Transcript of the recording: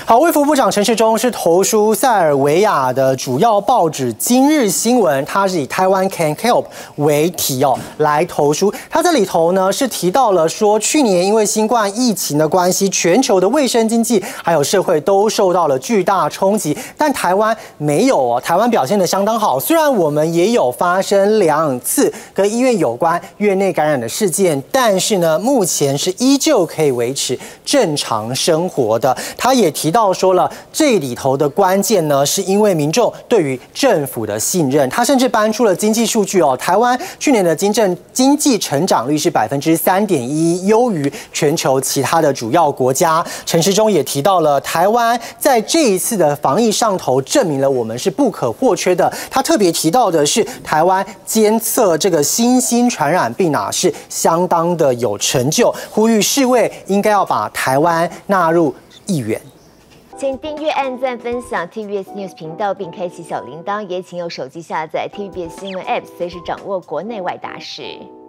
好，卫福部长陈时中是投书塞尔维亚的主要报纸《今日新闻》，他是以台湾 Can Help 为题来投书。他在里头呢是提到了说，去年因为新冠疫情的关系，全球的卫生经济还有社会都受到了巨大冲击，但台湾没有哦，台湾表现得相当好。虽然我们也有发生2次跟医院有关院内感染的事件，但是呢，目前是依旧可以维持正常生活的。他也提到说了，这里头的关键呢，是因为民众对于政府的信任。他甚至搬出了经济数据哦，台湾去年的经济成长率是3.1%，优于全球其他的主要国家。陈时中也提到了，台湾在这一次的防疫上头，证明了我们是不可或缺的。他特别提到的是，台湾监测这个新兴传染病是相当的有成就，呼吁世卫应该要把台湾纳入议员。 请订阅、按赞、分享 TVBS News 频道，并开启小铃铛，也请用手机下载 TVBS 新闻 App， 随时掌握国内外大事。